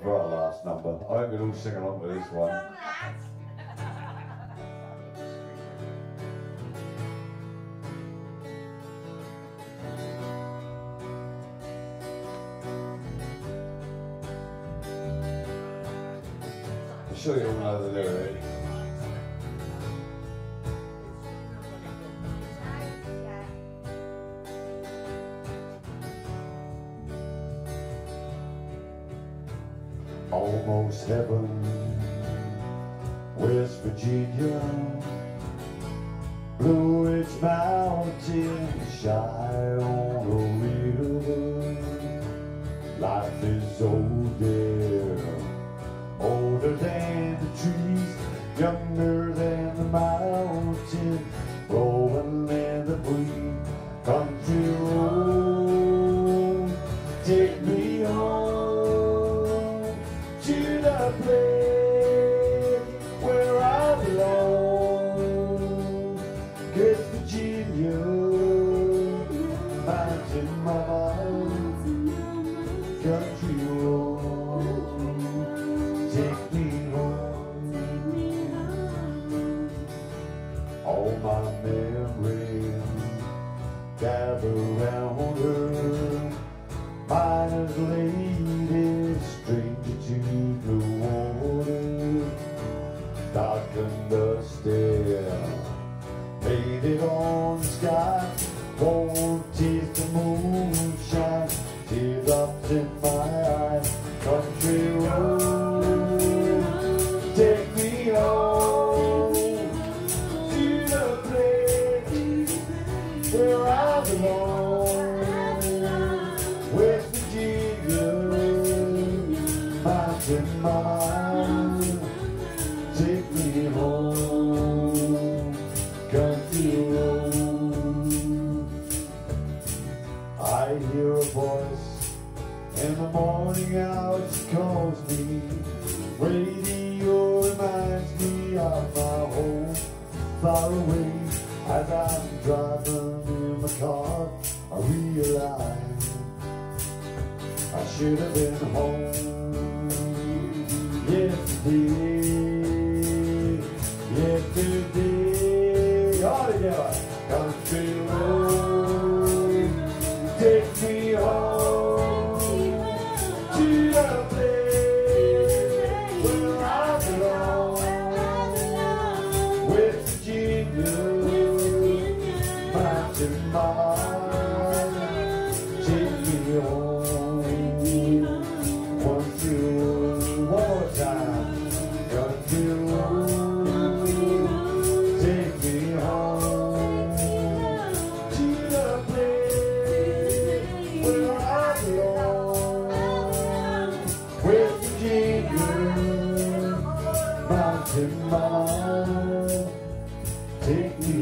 for our last number. I hope you'll all sing along with this one. I'm sure you all know the lyrics. Almost heaven, West Virginia, Blue Ridge Mountains, shy on a river. Life is old there, older than the trees, younger than the mountain, rolling in the breeze. Country road, take me home to the place where I belong. Good Virginia, mountain mama, country road, take me home. All my memories gather round her, miner's lady, stranger to the water, dark and dusty, painted on the sky, won't taste the moonshine, teardrops in my eyes. Country road, take me home to the place where I belong. West Virginia, mountain mama, take me home, country road. I hear a voice in the morning hours, she calls me. Radio reminds me of my home far away. As I'm driving in my car, I realize I should have been home yesterday, yesterday. All together. Country road, take me home to the place where I belong. West Virginia, mountain mama, take me home. Country road, one more time. Country road, take me home to the place where I belong. West Virginia, mountain mama, take me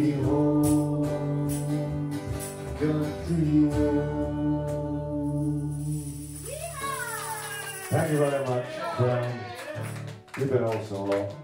home, country road. Thank you very much, Brown. You've been awesome a lot.